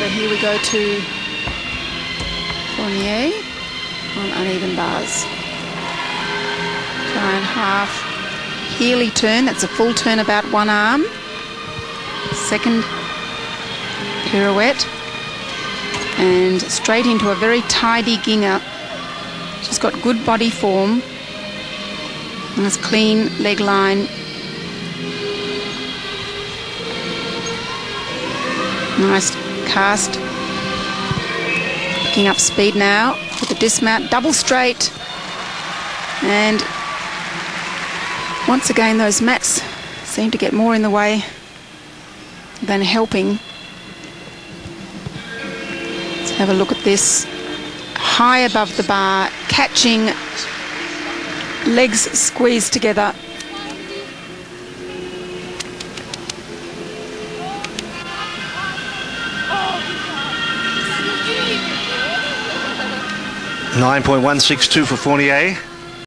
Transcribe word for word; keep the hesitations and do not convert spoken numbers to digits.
here we go to Fournier on uneven bars. Try and half Healy turn, that's a full turn about one arm. Second pirouette. And straight into a very tidy ginger. She's got good body form. Nice clean leg line. Nice cast. Picking up speed now with the dismount, double straight. And once again, those mats seem to get more in the way than helping. Let's have a look at this. High above the bar, catching, legs squeezed together. nine point one six two for Fournier.